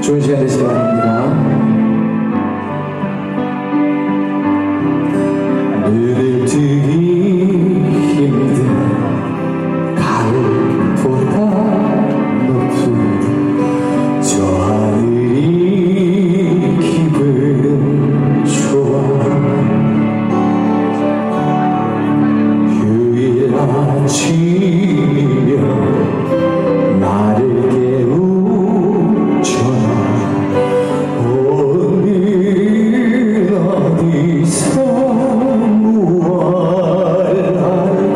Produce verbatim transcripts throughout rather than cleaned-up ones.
좋은 시간 되시기 바랍니다. 눈을 뜨기 힘든 가을보다 높은 저 하늘이 기분 좋아. 휴일 아침이면 나를 깨우잖아. 오늘 어디서 무얼할까.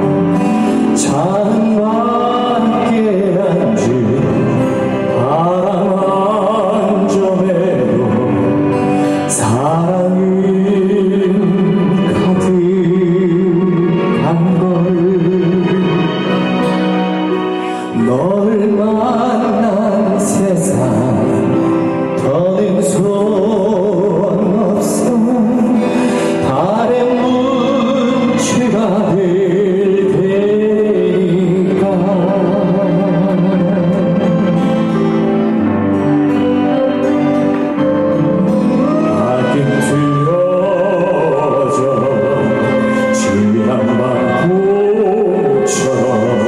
창밖에 앉은 바람 한 점에도 사랑은 가득한 걸. 널 만난 세상 더는 소원 없어. 달의 문체가 될 테니까. 가끔 틀어져 지난 밤꽃처럼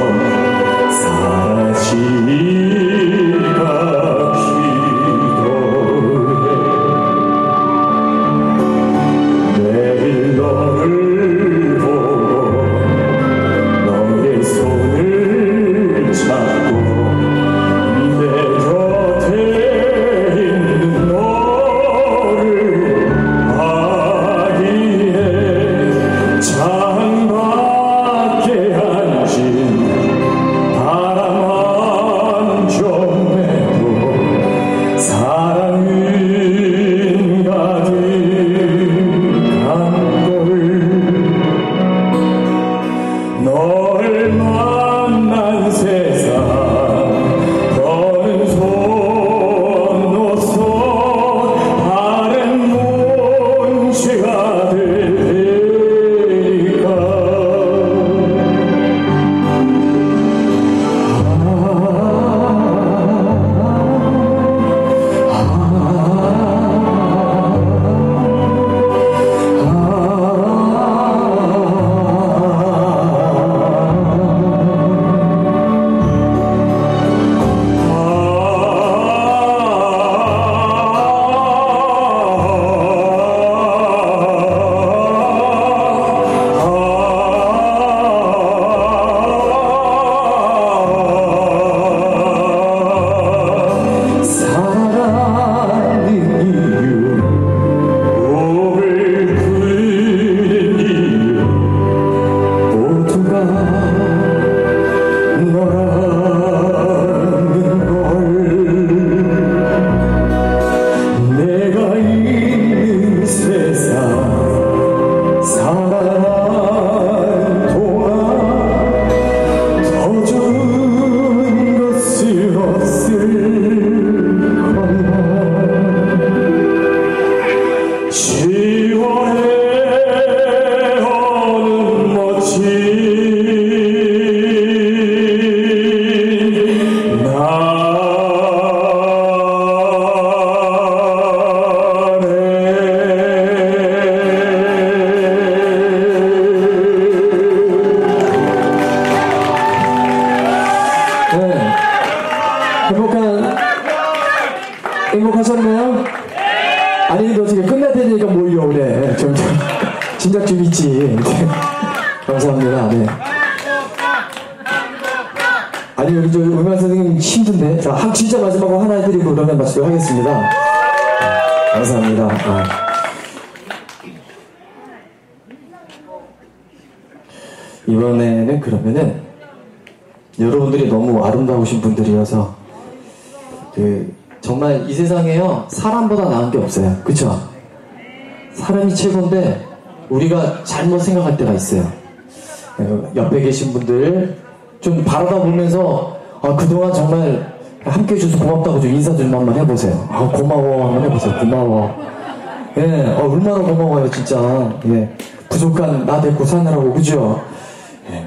사라지기가 기도해. 내일 너를 보고 너의 손을 잡고 내 곁에 있는 너를 하기에 창밖에 앉은 바람 한 점에도 사랑은 가득한 걸. 널 만난 세상 더는 소원 없어. 다른 문제가 될 테니까. 사랑하는 이유, 몸을 끓인 이유 모두가 너라는 걸. 내가 있는 세상 살아난 동안 더 좋은 것은 없을 거야. 시원해 어느 멋진 날에. 네, 행복한 행복하셨나요? 아니 너 지금 끝날 테니까 모이려 그래. 좀, 좀 진작 좀 있지. 감사합니다. 네. 아니 여기 저 음악 선생님 힘든데. 자, 한 진짜 마지막으로 하나 해드리고 그러면 마치도록 하겠습니다. 감사합니다. 아. 이번에는 그러면은 여러분들이 너무 아름다우신 분들이어서 그 정말 이 세상에요 사람보다 나은 게 없어요. 그쵸? 사람이 최고인데 우리가 잘못 생각할 때가 있어요. 옆에 계신 분들 좀 바라다 보면서 아, 그동안 정말 함께 해줘서 고맙다고 좀 인사 좀 한번 해보세요. 아, 고마워 한번 해보세요. 고마워. 예, 어, 얼마나 고마워요 진짜. 예, 부족한 나 데리고 사느라고. 그죠? 예.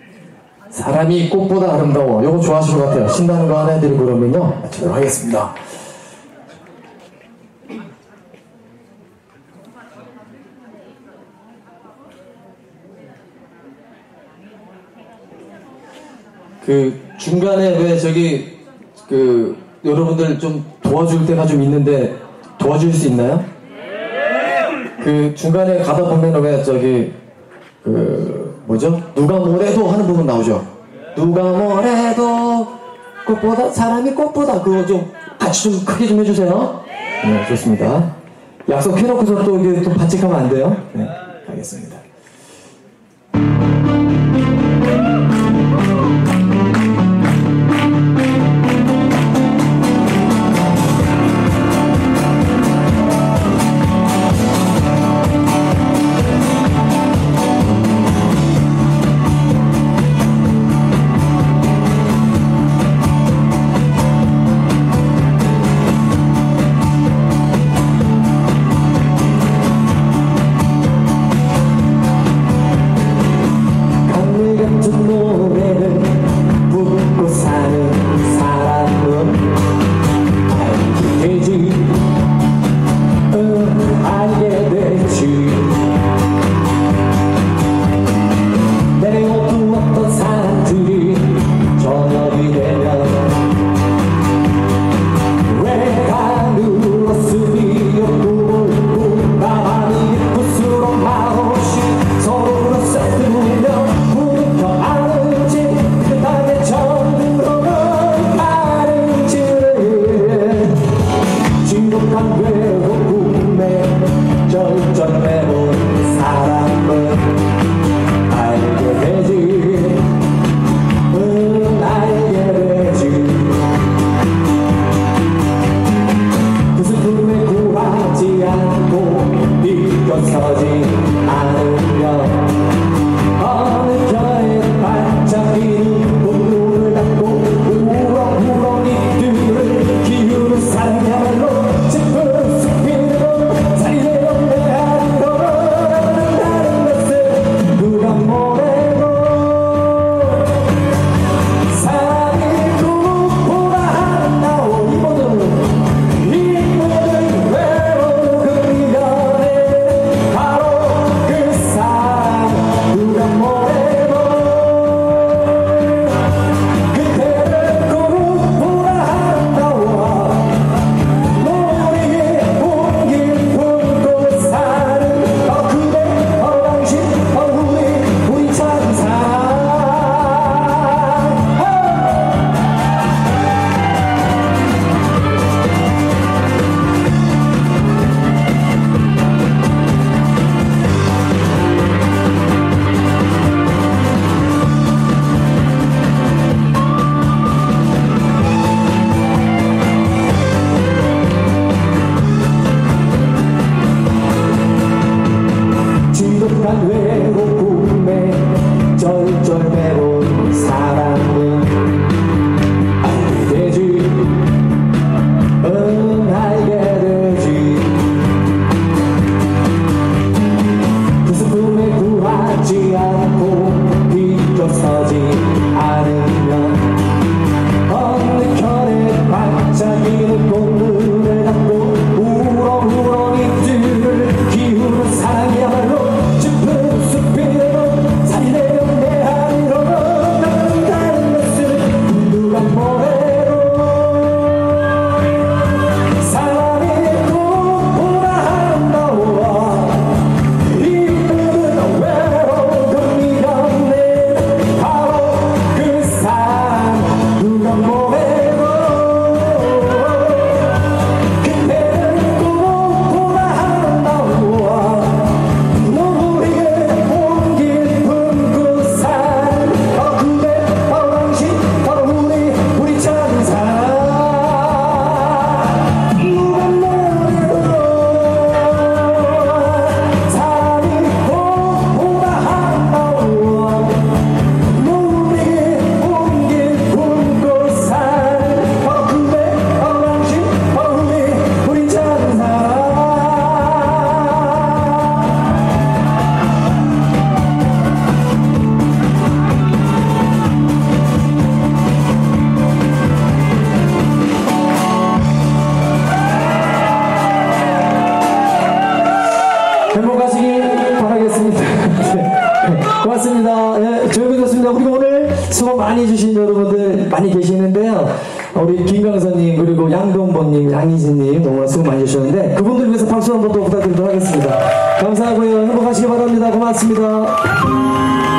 사람이 꽃보다 아름다워. 요거 좋아하실 것 같아요. 신나는 거 하나 해드리고 그러면요 마치도록 하겠습니다. 그 중간에 왜 저기 그 여러분들 좀 도와줄 때가 좀 있는데 도와줄 수 있나요? 그 중간에 가다 보면 왜 저기 그 뭐죠? 누가 뭐래도 하는 부분 나오죠. 누가 뭐래도 꽃보다 사람이 꽃보다 그거 좀 같이 좀 크게 좀 해주세요. 네, 좋습니다. 약속해놓고서 또 이게 또 반칙하면 안 돼요. 네, 알겠습니다. 행복하시길 바라겠습니다. 고맙습니다. 예, 조용해졌습니다. 그리고 오늘 수고 많이 해주신 여러분들 많이 계시는데요. 우리 김강선님 그리고 양동범님, 양희진님 너무나 수고 많이 해주셨는데 그분들 위해서 박수 한번 더 부탁드리도록 하겠습니다. 감사하고요. 행복하시기 바랍니다. 고맙습니다.